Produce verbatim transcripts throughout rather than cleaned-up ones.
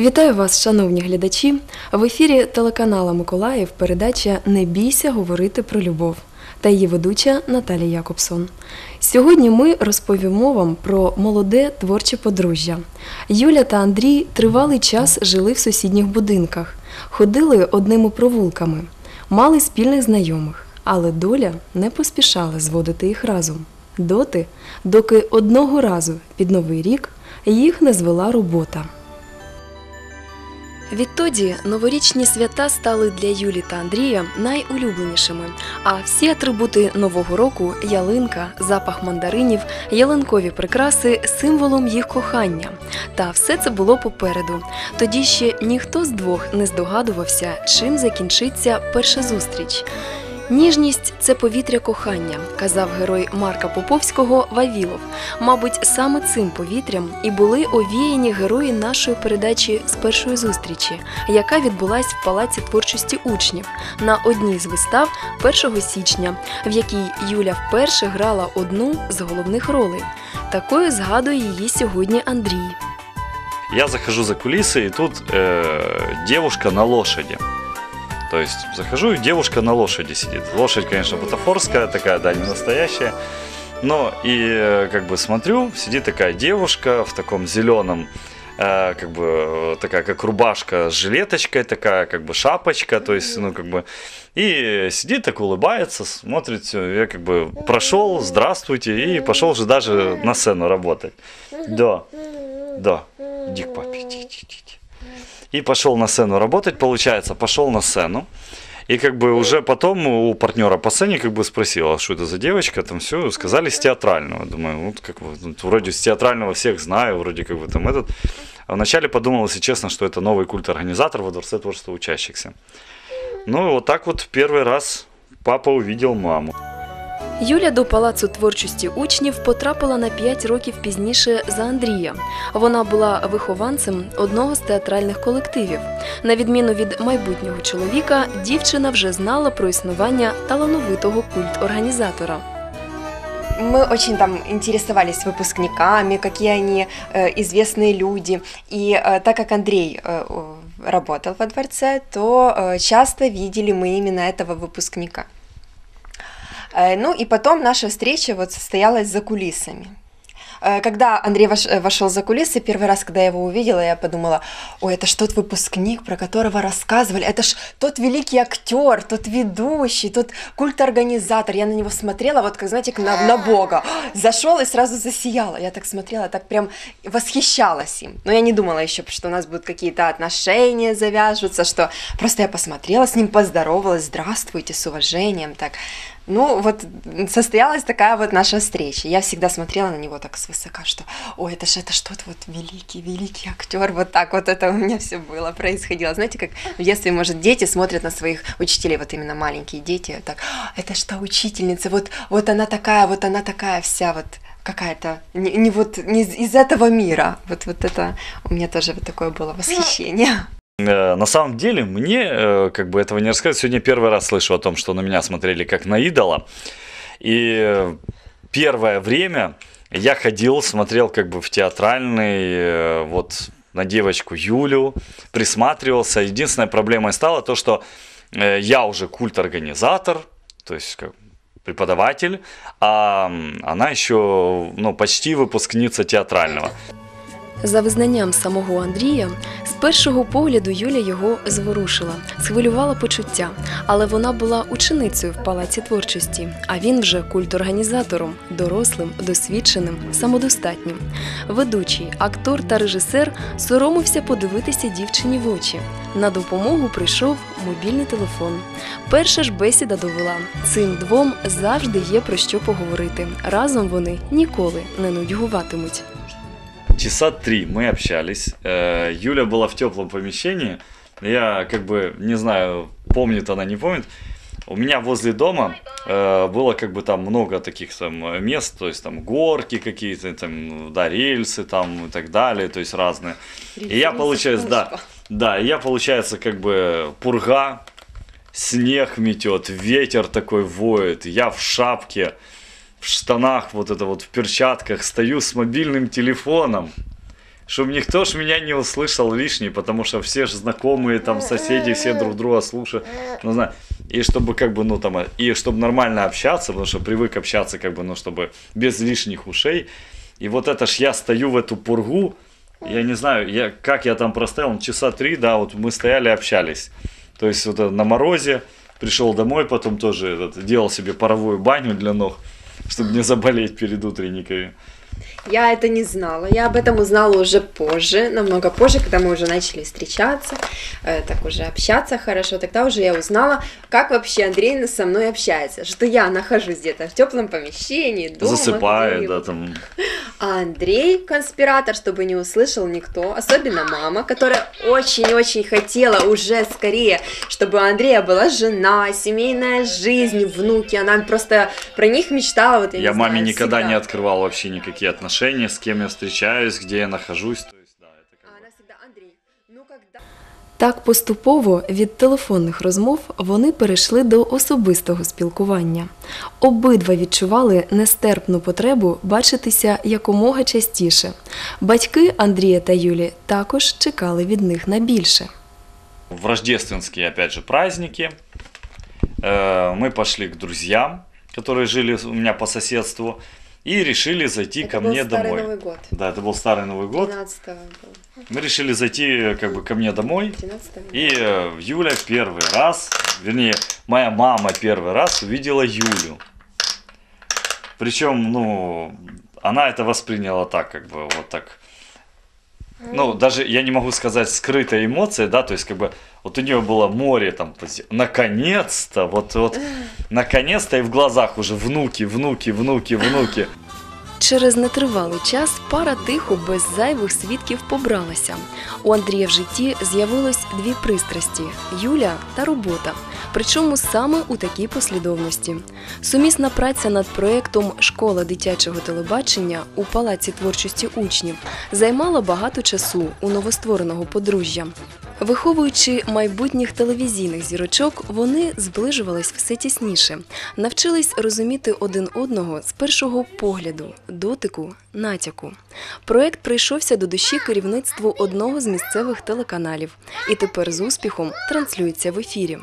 Вітаю вас, шановні глядачі! В ефірі телеканала «Миколаїв» передача «Не бійся говорити про любов» та її ведуча Наталія Якобсон. Сьогодні ми розповімо вам про молоде творче подружжя. Юля та Андрій тривалий час жили в сусідніх будинках, ходили одними провулками, мали спільних знайомих, але доля не поспішала зводити їх разом. Доти, доки одного разу під Новий рік їх не звела робота. Відтоді новорічні свята стали для Юлі та Андрія найулюбленішими, а всі атрибути Нового року – ялинка, запах мандаринів, ялинкові прикраси – символом їх кохання. Та все це було попереду. Тоді ще ніхто з двох не здогадувався, чим закінчиться перша зустріч. «Ніжність – це повітря кохання», – казав герой Марка Поповського Вавілов. Мабуть, саме цим повітрям і були овіяні герої нашої передачі «З першої зустрічі», яка відбулась в Палаці творчості учнів на одній з вистав першого січня, в якій Юля вперше грала одну з головних ролей. Такою згадує її сьогодні Андрій. Я захожу за кулисы, и тут э, девушка на лошади. То есть захожу, и девушка на лошади сидит. Лошадь, конечно, бутафорская, такая, да, не настоящая. Но и как бы смотрю, сидит такая девушка в таком зеленом, э, как бы такая, как рубашка с жилеточкой, такая, как бы шапочка, то есть, ну, как бы, и сидит так, улыбается, смотрит все. Я как бы прошел, здравствуйте, и пошел уже даже на сцену работать. Да, да, иди к папе, иди, иди, иди. И пошел на сцену работать, получается, пошел на сцену. И как бы уже потом у партнера по сцене как бы спросил, а что это за девочка, там все, сказали с театрального. Думаю, вот как бы, вот, вроде с театрального всех знаю, вроде как бы там этот. А вначале подумал, если честно, что это новый культ-организатор во Дворце творчества учащихся. Ну и вот так вот первый раз папа увидел маму. Юля до Палацу творчості учнів потрапила на п'ять років пізніше за Андрія. Вона була вихованцем одного з театральних колективів. На відміну від майбутнього чоловіка, дівчина вже знала про існування талановитого культ-організатора. Мы очень там интересовались выпускниками, какие они э, известные люди. И э, так как Андрей э, работал во дворце, то э, часто видели мы именно этого выпускника. Ну и потом наша встреча вот состоялась за кулисами. Когда Андрей вошел за кулисы, первый раз, когда я его увидела, я подумала, ой, это ж тот выпускник, про которого рассказывали, это ж тот великий актер, тот ведущий, тот культ-организатор. Я на него смотрела, вот как, знаете, на, на Бога. Зашел и сразу засияла. Я так смотрела, так прям восхищалась им. Но я не думала еще, что у нас будут какие-то отношения завяжутся, что просто я посмотрела с ним, поздоровалась, здравствуйте, с уважением, так. Ну, вот состоялась такая вот наша встреча. Я всегда смотрела на него так свысока, что, ой, это ж это что-то вот великий, великий актер. Вот так вот это у меня все было, происходило. Знаете, как в детстве, может, дети смотрят на своих учителей, вот именно маленькие дети, так, это что, учительница, вот, вот она такая, вот она такая вся вот какая-то, не, не вот, не из, из этого мира. Вот, вот это у меня тоже вот такое было восхищение. На самом деле, мне как бы этого не рассказать. Сегодня первый раз слышу о том, что на меня смотрели как на идола. И первое время я ходил, смотрел как бы в театральный, вот на девочку Юлю, присматривался. Единственной проблемой стало то, что я уже культ-организатор, то есть как преподаватель, а она еще, ну, почти выпускница театрального. За визнанням самого Андрія, з першого погляду Юля його зворушила, схвилювала почуття. Але вона була ученицею в Палаці творчості, а він вже культ-організатором, дорослим, досвідченим, самодостатнім. Ведучий, актор та режисер соромився подивитися дівчині в очі. На допомогу прийшов мобільний телефон. Перша ж бесіда довела – цим двом завжди є про що поговорити. Разом вони ніколи не нудьгуватимуть. Часа три мы общались. Юля была в теплом помещении. Я как бы не знаю, помнит она, не помнит. У меня возле дома было как бы там много таких там мест, то есть там горки какие-то, там, да, рельсы там и так далее, то есть разные. И я, получается, да, да, и я, получается, как бы пурга, снег метет, ветер такой воет, я в шапке, в штанах, вот это вот в перчатках, стою с мобильным телефоном, чтобы никто ж меня не услышал лишний, потому что все же знакомые, там, соседи, все друг друга слушают. Ну, знаю. И чтобы, как бы, ну, там, и чтобы нормально общаться, потому что привык общаться, как бы, ну, чтобы без лишних ушей. И вот это ж я стою в эту пургу, я не знаю, я, как я там простоял, часа три, да, вот мы стояли, общались. То есть вот на морозе, пришел домой, потом тоже этот, делал себе паровую баню для ног, чтобы не заболеть перед утренниками. Я это не знала. Я об этом узнала уже позже, намного позже, когда мы уже начали встречаться, э, так уже общаться хорошо. Тогда уже я узнала, как вообще Андрей со мной общается, что я нахожусь где-то в теплом помещении, дома. Засыпает, да, там. А Андрей, конспиратор, чтобы не услышал никто, особенно мама, которая очень-очень хотела уже скорее, чтобы у Андрея была жена, семейная жизнь, внуки. Она просто про них мечтала. Вот, я я не маме знаю, никогда всегда. не открывал вообще никакие отношения, с кем я встречаюсь, где я нахожусь. То есть, да, это как А бы... она всегда: Андрей, ну когда... Так поступово від телефонних розмов вони перейшли до особистого спілкування. Обидва відчували нестерпну потребу бачитися якомога частіше. Батьки Андрія та Юлі також чекали від них на більше. В рождественские, опять же, праздники э, мы пошли к друзьям, которые жили у меня по соседству, и решили зайти Это ко был мне старый домой. Новый год. Да, это был старый Новый год. двенадцатого был. Мы решили зайти как бы ко мне домой. двенадцатого. И э, Юля первый раз, вернее, моя мама первый раз увидела Юлю. Причем, ну, она это восприняла так, как бы, вот так. Ну, даже я не могу сказать скрытая эмоция, да, то есть, как бы, вот у нее было море, там, наконец-то, вот, вот, наконец-то, и в глазах уже внуки, внуки, внуки, внуки. Через нетривалий час пара тихо, без зайвих свідків побралася. У Андрія в житті з'явилось дві пристрасті – Юля та робота. Причому саме у такій послідовності. Сумісна праця над проєктом «Школа дитячого телебачення» у Палаці творчості учнів займала багато часу у новоствореного подружжя. Виховуючи майбутніх телевізійних зірочок, вони зближувались все тісніше, навчились розуміти один одного з першого погляду, дотику, натяку. Проект прийшовся до душі керівництву одного з місцевих телеканалів і тепер з успіхом транслюється в ефірі.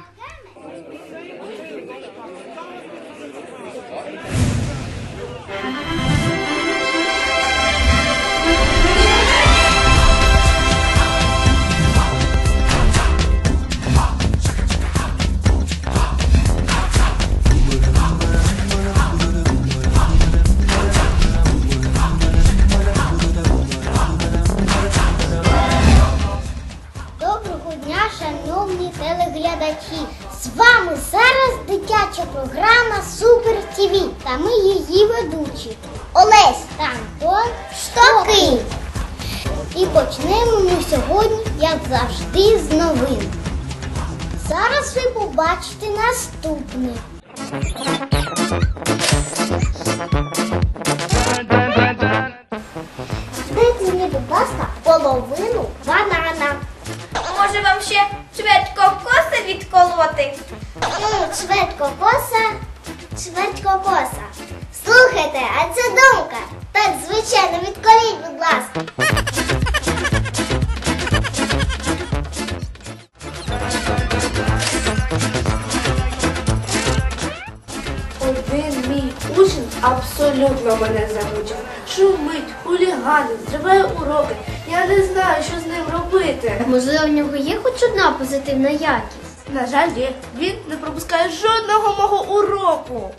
Доброго дня, шановні телеглядачі! З вами зараз дитяча програма Супер ТІВІ та ми її ведучі Олесь та Антон Штоки. І почнемо ми сьогодні, як завжди, з новин. Зараз ви побачите наступне. Дайте мені, будь ласка, половину банана. Може вам ще чверть кокоса відколоти? Ну, чверть кокоса, чверть кокоса. Слухайте, а це думка. Так, звичайно, відколіть, будь ласка. Один мій учень абсолютно мене замучив. Шумить, хуліганить, зриває уроки. Я не знаю, що з ним робити. Можливо, в нього є хоч одна позитивна якість? На жаль, є. Він не пропускає жодного мого уроку.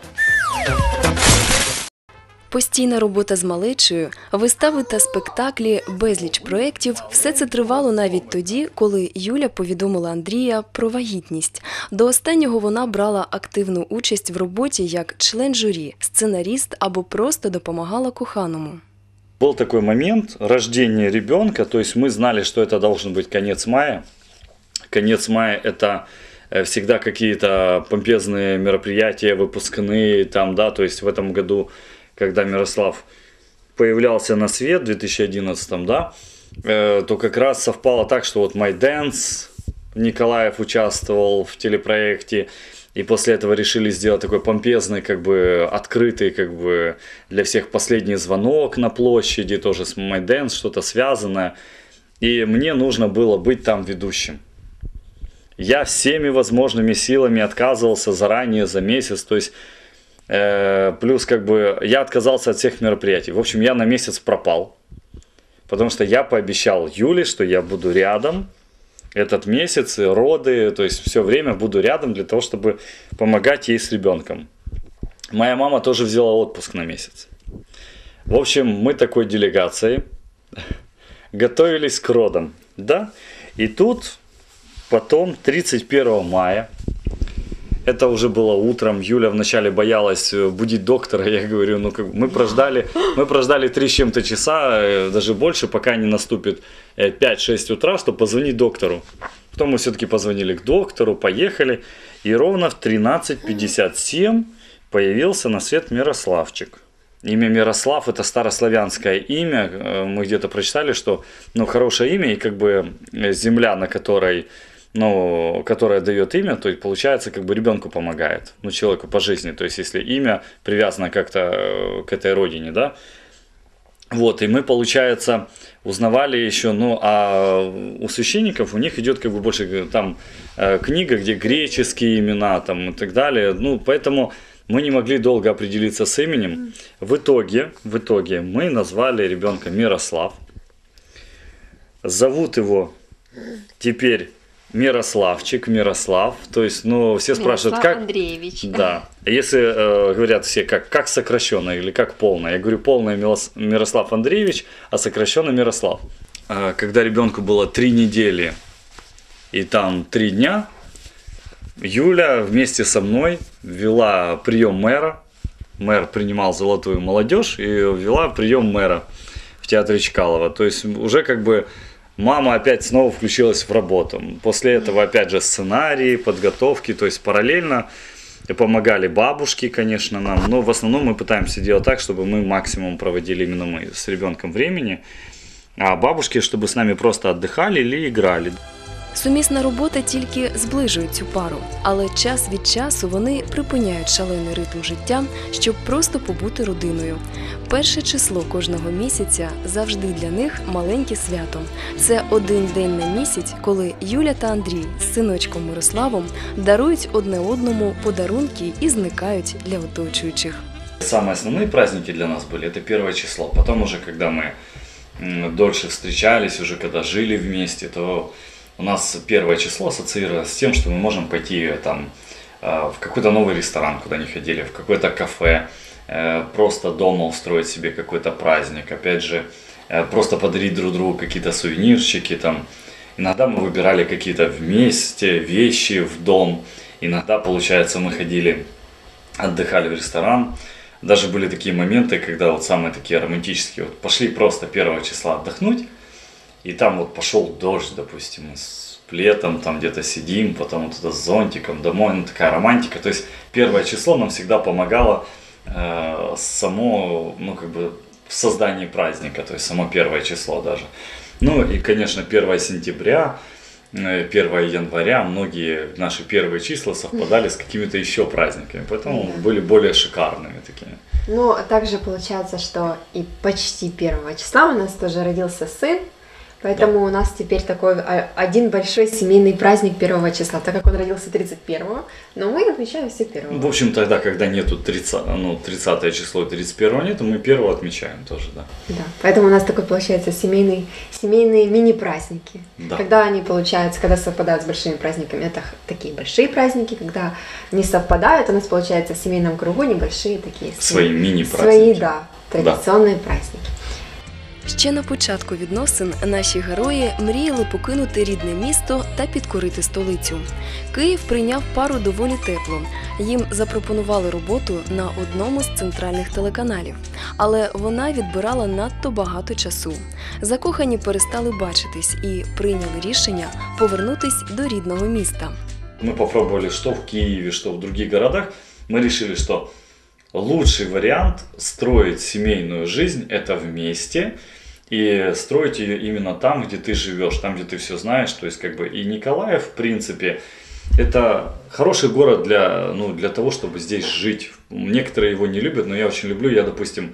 Постійна робота з малечою, вистави та спектаклі, безліч проєктів – все це тривало навіть тоді, коли Юля повідомила Андрія про вагітність. До останнього вона брала активну участь в роботі як член журі, сценаріст або просто допомагала коханому. Был такой момент рождения ребенка, то есть мы знали, что это должен быть конец мая. Конец мая – это всегда какие-то помпезные мероприятия, выпускные, там, да, то есть в этом году, когда Мирослав появлялся на свет в две тысячи одиннадцатом, да, э, то как раз совпало так, что вот My Dance, Николаев участвовал в телепроекте, И после этого решили сделать такой помпезный, как бы открытый, как бы для всех последний звонок на площади, тоже с Майдэнс, что-то связанное. И мне нужно было быть там ведущим. Я всеми возможными силами отказывался заранее, за месяц, то есть э, плюс как бы я отказался от всех мероприятий. В общем, я на месяц пропал, потому что я пообещал Юле, что я буду рядом этот месяц, и роды, то есть все время буду рядом для того, чтобы помогать ей с ребенком. Моя мама тоже взяла отпуск на месяц. В общем, мы такой делегацией готовились к родам, да, и тут... Потом, тридцать первого мая, это уже было утром, Юля вначале боялась будить доктора, я говорю, ну как мы прождали, мы прождали три с чем-то часа, даже больше, пока не наступит пять-шесть утра, чтобы позвонить доктору. Потом мы все-таки позвонили к доктору, поехали, и ровно в тринадцать пятьдесят семь появился на свет Мирославчик. Имя Мирослав – это старославянское имя, мы где-то прочитали, что ну, хорошее имя, и как бы земля, на которой... ну, которая дает имя, то есть получается, как бы ребенку помогает, ну, человеку по жизни, то есть если имя привязано как-то к этой родине, да, вот, и мы, получается, узнавали еще, ну, а у священников у них идет как бы больше там книга, где греческие имена там и так далее, ну, поэтому мы не могли долго определиться с именем, в итоге, в итоге мы назвали ребенка Мирослав, зовут его теперь Мирославчик, Мирослав, то есть, ну, все спрашивают, как... Андреевич. Да, если э, говорят все, как, как сокращенно или как полное, я говорю, полное Мирослав Андреевич, а сокращенно Мирослав. Э, когда ребенку было три недели и там три дня, Юля вместе со мной вела прием мэра, мэр принимал золотую молодежь и вела прием мэра в театре Чкалова, то есть уже как бы... Мама опять снова включилась в работу. После этого опять же сценарии, подготовки, то есть параллельно помогали бабушки, конечно, нам. Но в основном мы пытаемся делать так, чтобы мы максимум проводили именно мы с ребенком времени. А бабушки, чтобы с нами просто отдыхали или играли. Сумісна робота тільки зближує цю пару, але час від часу вони припиняють шалений ритм життя, щоб просто побути родиною. Перше число кожного місяця завжди для них маленьке свято. Це один день на місяць, коли Юля та Андрій з синочком Мирославом дарують одне одному подарунки і зникають для оточуючих. Самые основные праздники для нас были, это первое число. Потом уже, когда мы дольше встречались, уже когда жили вместе, то... У нас первое число ассоциировалось с тем, что мы можем пойти там, в какой-то новый ресторан, куда не ходили, в какое-то кафе, просто дома устроить себе какой-то праздник, опять же, просто подарить друг другу какие-то сувенирчики. Там. Иногда мы выбирали какие-то вместе вещи в дом, иногда, получается, мы ходили, отдыхали в ресторан. Даже были такие моменты, когда вот самые такие романтические, вот пошли просто первого числа отдохнуть, и там вот пошел дождь, допустим, мы с пледом там где-то сидим, потом вот туда с зонтиком домой, ну такая романтика. То есть первое число нам всегда помогало э, само, ну как бы в создании праздника, то есть само первое число даже. Ну и, конечно, первое сентября, первое января, многие наши первые числа совпадали с какими-то еще праздниками, поэтому Да. были более шикарными такими. Ну, также получается, что и почти первого числа у нас тоже родился сын, поэтому Да. у нас теперь такой а, один большой семейный праздник первого числа, так как он родился тридцать первого, но мы отмечаем все первого. В общем, тогда, когда нету тридцатого, ну, тридцатое число и тридцать первого нету, мы первого отмечаем тоже, да. Да, поэтому у нас такой получается семейный, семейные мини-праздники. Да. Когда они получаются, когда совпадают с большими праздниками, это х- такие большие праздники, когда не совпадают, у нас получается в семейном кругу небольшие такие Свои сем- мини-праздники. Свои, да, традиционные праздники. Ще на початку відносин наші герої мріяли покинути рідне місто та підкорити столицю. Київ прийняв пару доволі тепло. Їм запропонували роботу на одному з центральних телеканалів, але вона відбирала надто багато часу. Закохані перестали бачитись і прийняли рішення повернутись до рідного міста. Мы попробовали что в Киеве, что в других городах. Мы решили, что лучший вариант строить семейную жизнь – это вместе. И строить ее именно там, где ты живешь, там, где ты все знаешь. То есть, как бы и Николаев, в принципе, это хороший город для, ну, для того, чтобы здесь жить. Некоторые его не любят, но я очень люблю. Я, допустим,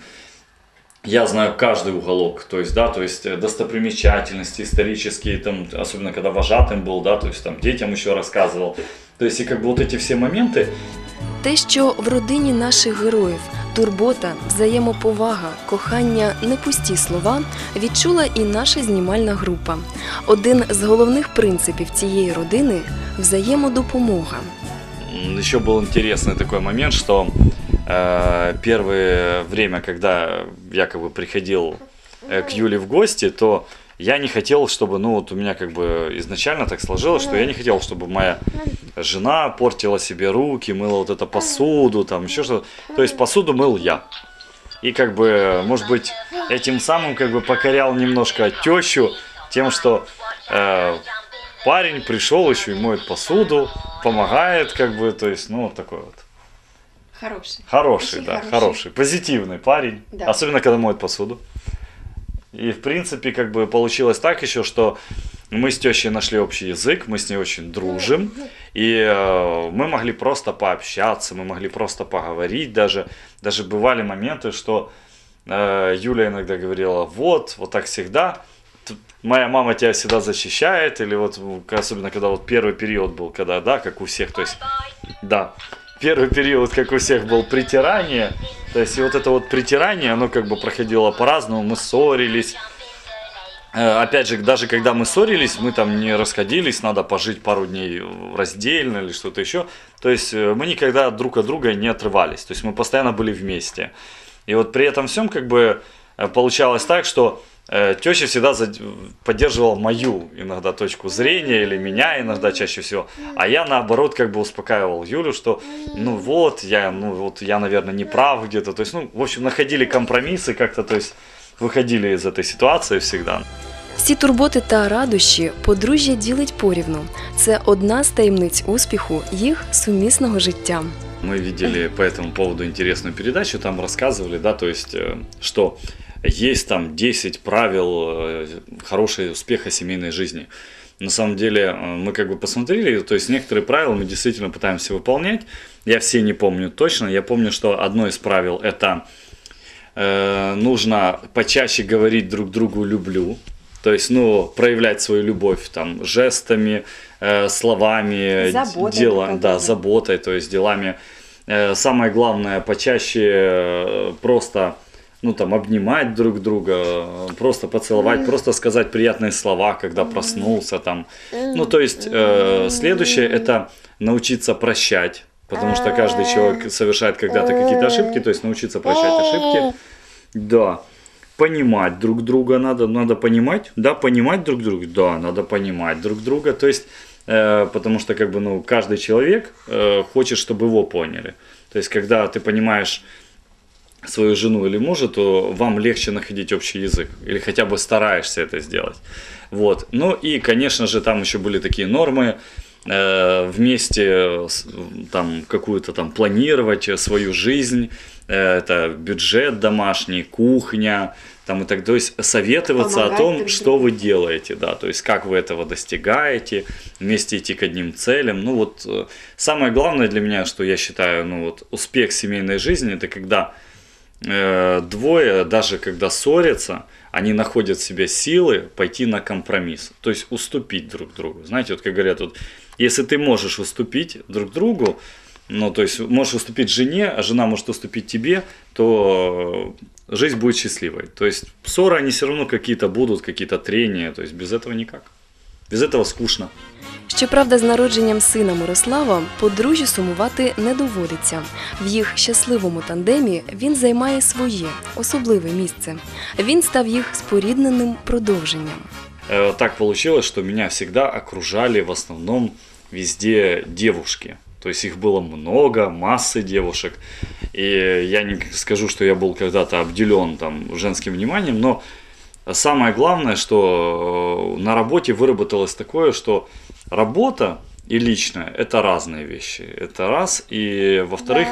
я знаю каждый уголок, то есть, да, то есть достопримечательности исторические, там, особенно когда вожатым был, да, то есть там детям еще рассказывал. То есть, и как бы вот эти все моменты. Те, що в родині наших героїв турбота, взаємоповага, кохання, не пусті слова, відчула і наша знімальна група. Один з головних принципів цієї родини – взаємодопомога. Еще был интересный такой момент, что э, первое время, когда якобы приходил э, к Юле в гости, то я не хотел, чтобы, ну вот у меня как бы изначально так сложилось, что я не хотел, чтобы моя жена портила себе руки, мыла вот эту посуду, там еще что-то. То есть посуду мыл я. И как бы, может быть, этим самым как бы покорял немножко тещу тем, что э, парень пришел еще и моет посуду, помогает, как бы, то есть, ну вот такой вот. Хороший. Хороший, Очень да, хороший. хороший, позитивный парень, Да. особенно когда моет посуду. И в принципе как бы получилось так еще, что мы с тещей нашли общий язык, мы с ней очень дружим, и э, мы могли просто пообщаться, мы могли просто поговорить даже. Даже бывали моменты, что э, Юля иногда говорила, вот, вот так всегда, т- моя мама тебя всегда защищает, или вот особенно когда вот первый период был, когда, да, как у всех, то есть, да, первый период, как у всех, был притирание. То есть и вот это вот притирание, оно как бы проходило по-разному, мы ссорились. Э, Опять же, даже когда мы ссорились, мы там не расходились, надо пожить пару дней раздельно или что-то еще. То есть э, мы никогда друг от друга не отрывались, то есть мы постоянно были вместе. И вот при этом всем как бы э, получалось так, что э, теща всегда зад- поддерживала мою иногда точку зрения или меня иногда чаще всего, а я наоборот как бы успокаивал Юлю, что ну вот я, ну вот я, наверное, не прав где-то, то есть, ну, в общем, находили компромиссы как-то, то есть выходили из этой ситуации всегда. Всі турботи та радощі подружжя ділить порівну. Це одна з таємниць успіху їх сумісного життя. Мы видели по этому поводу интересную передачу, там рассказывали, да, то есть, э, что есть там десять правил э, хорошего успеха семейной жизни. На самом деле, э, мы как бы посмотрели, то есть некоторые правила мы действительно пытаемся выполнять. Я все не помню точно, я помню, что одно из правил это э, нужно почаще говорить друг другу «люблю». То есть, ну, проявлять свою любовь там жестами, э, словами, Заботой дела, друг о да, друге. заботой, то есть делами. Э, Самое главное, почаще э, просто, ну, там, обнимать друг друга, э, просто поцеловать, просто сказать приятные слова, когда проснулся, там. Ну, то есть, э, следующее – это научиться прощать, потому что каждый человек совершает когда-то какие-то ошибки, то есть научиться прощать ошибки. Да. Понимать друг друга надо, надо понимать, да, понимать друг друга, да, надо понимать друг друга, то есть, э, потому что, как бы, ну, каждый человек э, хочет, чтобы его поняли, то есть, когда ты понимаешь свою жену или мужа, то вам легче находить общий язык, или хотя бы стараешься это сделать, вот, ну, и, конечно же, там еще были такие нормы, э, вместе, с- там, какую-то там планировать свою жизнь, э, это бюджет домашний, кухня, там и так, то есть советоваться Помогать о том, друг что другу. вы делаете, да, то есть как вы этого достигаете, вместе идти к одним целям. Ну вот э, самое главное для меня, что я считаю, ну вот успех семейной жизни, это когда э, двое, даже когда ссорятся, они находят в себе силы пойти на компромисс, то есть уступить друг другу. Знаете, вот как говорят, вот, если ты можешь уступить друг другу, ну, то есть можешь уступить жене, а жена может уступить тебе, то жизнь будет счастливой. То есть ссоры, они все равно какие-то будут, какие-то трения, то есть без этого никак. Без этого скучно. Щоправда, з народженням сина Мирослава подружжю сумувати не доводиться. В їх щасливому тандемі він займає своє, особливе місце. Він став їх спорідненим продовженням. Э, Так получилось, что меня всегда окружали в основном везде девушки. То есть их было много, массы девушек. И я не скажу, что я был когда-то обделен там женским вниманием, но самое главное, что на работе выработалось такое, что работа и личное – это разные вещи. Это раз. И во-вторых,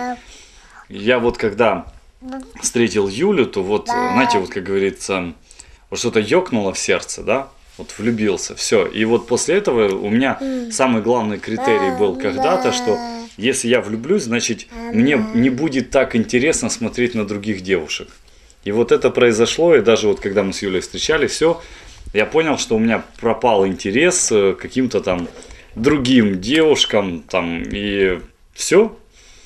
я вот когда встретил Юлю, то вот, знаете, вот как говорится, вот что-то ёкнуло в сердце, да? Вот влюбился, все. И вот после этого у меня самый главный критерий был когда-то, что если я влюблюсь, значит, мне не будет так интересно смотреть на других девушек. И вот это произошло, и даже вот когда мы с Юлей встречались, все, я понял, что у меня пропал интерес к каким-то там другим девушкам, там, и все.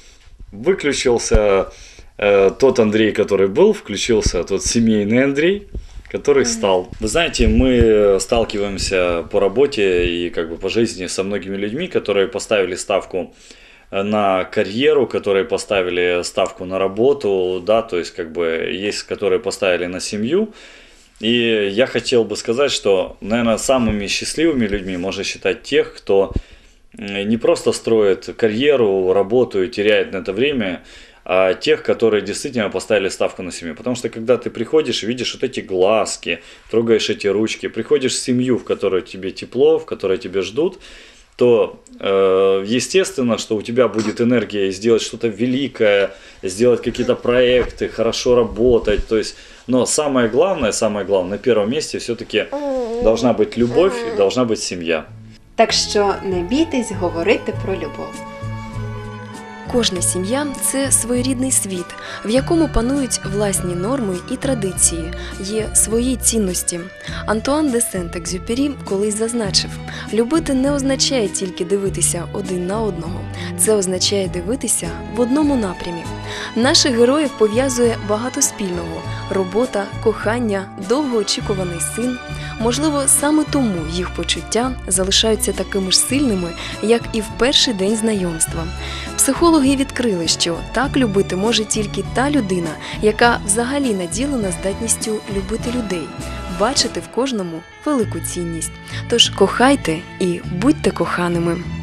Выключился э, тот Андрей, который был, включился тот семейный Андрей, который стал. Вы знаете, мы сталкиваемся по работе и как бы по жизни со многими людьми, которые поставили ставку на карьеру, которые поставили ставку на работу, да, то есть как бы есть, которые поставили на семью. И я хотел бы сказать, что, наверное, самыми счастливыми людьми можно считать тех, кто не просто строит карьеру, работу и теряет на это время, а тех, которые действительно поставили ставку на семью. Потому что когда ты приходишь, видишь вот эти глазки, трогаешь эти ручки, приходишь в семью, в которой тебе тепло, в которой тебя ждут, то э, естественно, что у тебя будет энергия сделать что-то великое, сделать какие-то проекты, хорошо работать. То есть, но самое главное, самое главное, на первом месте все-таки должна быть любовь и должна быть семья. Так що не бійтесь говорити про любов. Кожна сім'я – це своєрідний світ, в якому панують власні норми і традиції, є свої цінності. Антуан де Сент-Екзюпері колись зазначив, любити не означає тільки дивитися один на одного, це означає дивитися в одному напрямі. Наших героїв пов'язує багато спільного – робота, кохання, довгоочікуваний син. Можливо, саме тому їх почуття залишаються такими ж сильними, як і в перший день знайомства. Психологи відкрили, що так любити може тільки та людина, яка взагалі наділена здатністю любити людей, бачити в кожному велику цінність. Тож кохайте і будьте коханими.